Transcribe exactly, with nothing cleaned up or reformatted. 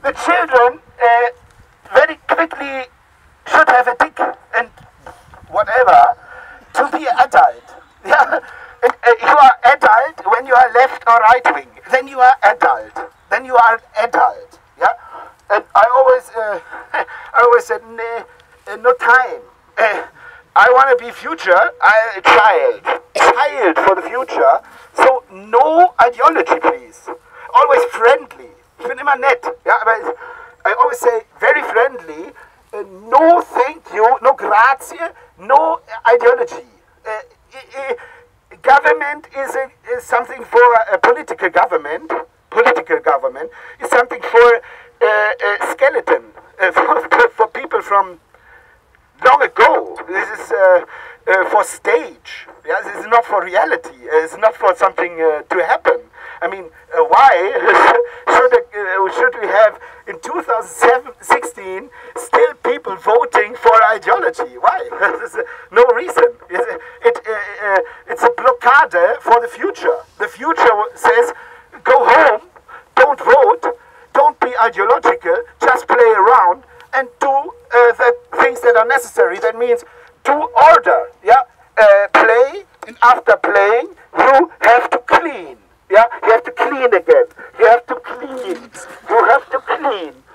the children uh, very quickly should have a dick and whatever to be adult. Yeah, and, uh, you are adult when you are left or right wing. Then you are adult. Then you are adult. Yeah, and I always, uh, I always said, nah, uh, no time. Uh, I want to be future. I a child, child for the future. So no ideology, please. Always friendly. Ich bin immer nett. Ja, aber I always say very friendly. Uh, no, thank you. No, grazie. No ideology. Uh, uh, government is, a, is something for a, a political government. Political government is something for uh, a skeleton, uh, for, for people from long ago. This is uh, uh, for stage. Yeah, this is not for reality. Uh, it's not for something uh, to happen. I mean, uh, why should, uh, should we have in two thousand sixteen still people voting for ideology? Why? There's uh, no reason. It's, it, uh, uh, it's a blockade for the future. The future says, go home, don't vote, don't be ideological, just play around and do uh, the things that are necessary. That means to order. Yeah, uh, play, and after playing, you have to clean. Yeah, you have to clean again. You have to clean. You have to clean.